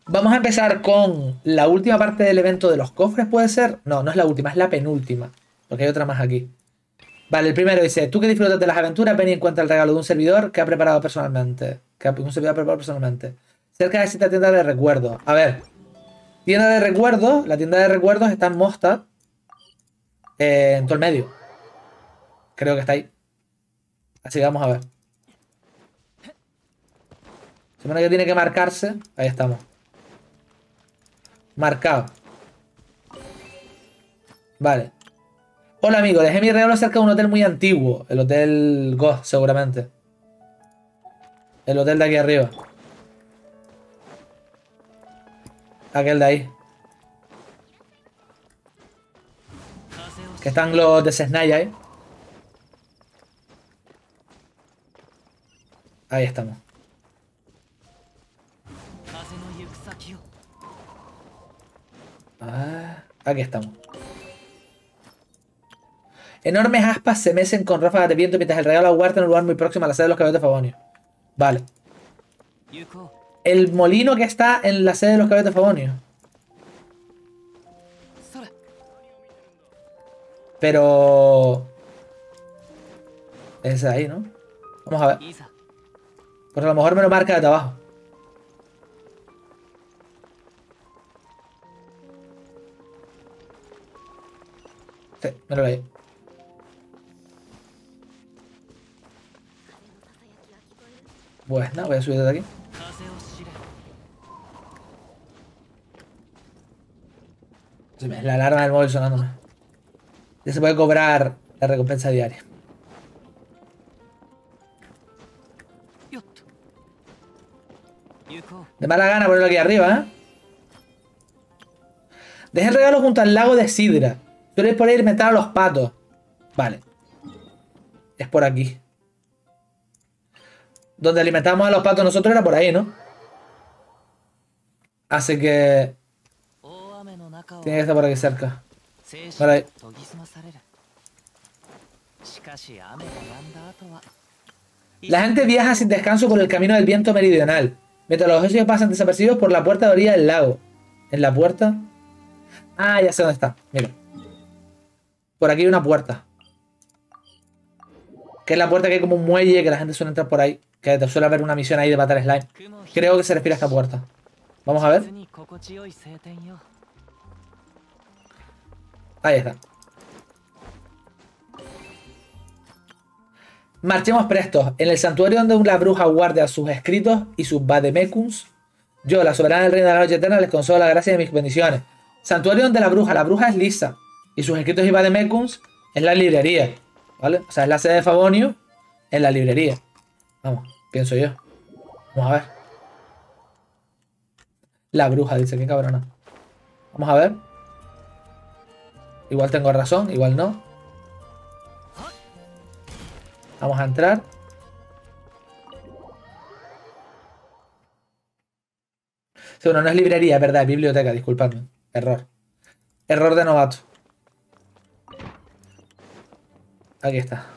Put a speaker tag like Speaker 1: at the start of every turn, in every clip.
Speaker 1: Vamos a empezar con la última parte del evento de los cofres, ¿puede ser? No, no es la última, es la penúltima. Porque hay otra más aquí. Vale, el primero dice, tú que disfrutas de las aventuras, ven y encuentra el regalo de un servidor que ha preparado personalmente. Un servidor preparado personalmente. Cerca de esta tienda de recuerdos. A ver. Tienda de recuerdos. La tienda de recuerdos está en Mostad. En todo el medio. Creo que está ahí. Así que vamos a ver. Supone que tiene que marcarse. Ahí estamos. Marcado. Vale. Hola amigo, dejé mi regalo cerca de un hotel muy antiguo. El Hotel Ghost, seguramente. El hotel de aquí arriba. Aquel de ahí. Que están los de Sesnaya ahí. Ahí estamos. Ah, aquí estamos. Enormes aspas se mecen con ráfagas de viento mientras el regalo aguarda en un lugar muy próximo a la sede de los caballeros de Favonio. Vale. El molino que está en la sede de los caballeros de Favonio. Pero... es ahí, ¿no? Vamos a ver. Pues a lo mejor me lo marca desde abajo. Sí, me lo leí. Pues nada, voy a subir desde aquí. La alarma del móvil sonándome. Ya se puede cobrar la recompensa diaria. De mala gana ponerlo aquí arriba, ¿eh? Dejé el regalo junto al lago de Sidra. Suele ir por ahí alimentar a los patos. Vale. Es por aquí. Donde alimentamos a los patos nosotros era por ahí, ¿no? Así que... tiene que estar por aquí cerca. Vale. La gente viaja sin descanso por el camino del viento meridional. Mientras los ojos pasan desapercibidos por la puerta de orilla del lago. ¿En la puerta? Ah, ya sé dónde está. Mira. Por aquí hay una puerta. Que es la puerta que hay como un muelle que la gente suele entrar por ahí. Que te suele haber una misión ahí de matar slime. Creo que se refiere a esta puerta. Vamos a ver. Ahí está. Marchemos prestos. En el santuario donde la bruja guarda sus escritos y sus vademekuns, yo, la soberana del reino de la noche eterna, les concedo la gracia de mis bendiciones. Santuario donde la bruja es Lisa. Y sus escritos y vademekuns es la librería. ¿Vale? O sea, es la sede de Favonio en la librería. Vamos, pienso yo. Vamos a ver. La bruja, dice, qué cabrona. Vamos a ver. Igual tengo razón, igual no. Vamos a entrar. Sí, bueno, no es librería, es verdad, es biblioteca, disculpadme. Error. Error de novato. Aquí está.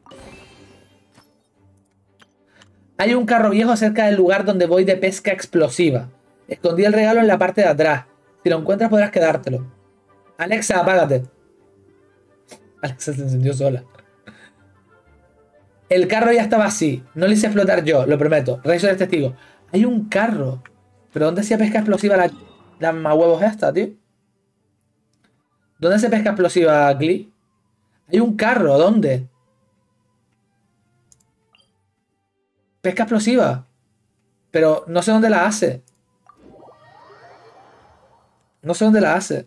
Speaker 1: Hay un carro viejo cerca del lugar donde voy de pesca explosiva. Escondí el regalo en la parte de atrás. Si lo encuentras podrás quedártelo. Alexa, apágate. Alexa se encendió sola. El carro ya estaba así. No lo hice explotar yo, lo prometo. Rey soy el testigo. Hay un carro. ¿Pero dónde se pesca explosiva la mamahuevos esta, tío? ¿Dónde se pesca explosiva, Glee? Hay un carro, ¿dónde? Pesca explosiva. Pero no sé dónde la hace. No sé dónde la hace.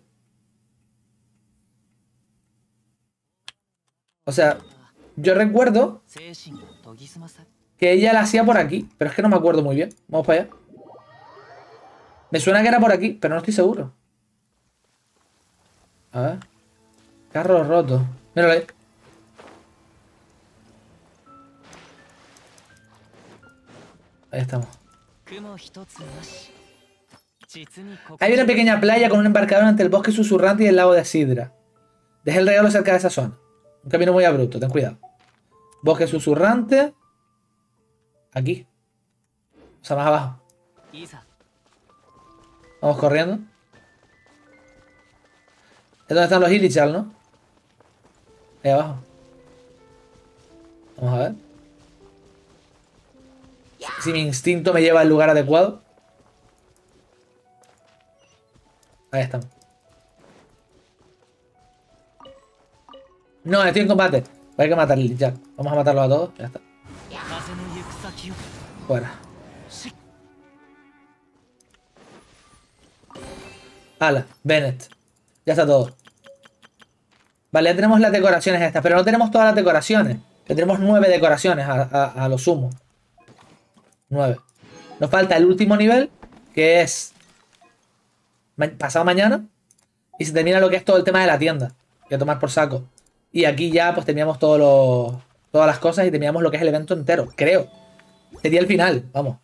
Speaker 1: O sea, yo recuerdo que ella la hacía por aquí. Pero es que no me acuerdo muy bien. Vamos para allá. Me suena que era por aquí, pero no estoy seguro. A ver. Carro roto. Míralo ahí. Ahí estamos. Hay una pequeña playa con un embarcador entre el bosque susurrante y el lago de Sidra. Deja el regalo cerca de esa zona. Un camino muy abrupto, ten cuidado. Bosque susurrante. Aquí. O sea, más abajo. Vamos corriendo. Es donde están los Ilichal, ¿no? Ahí abajo. Vamos a ver. Si mi instinto me lleva al lugar adecuado. Ahí estamos. No, estoy en combate. Hay que matar al Ilichal. Vamos a matarlos a todos. Ya está. Fuera. Ala, Bennett. Ya está todo. Vale, ya tenemos las decoraciones estas, pero no tenemos todas las decoraciones. Ya tenemos 9 decoraciones a lo sumo. 9. Nos falta el último nivel, que es pasado mañana. Y se termina lo que es todo el tema de la tienda. Que a tomar por saco. Y aquí ya pues terminamos todas las cosas y terminamos lo que es el evento entero. Creo. Sería el final, vamos.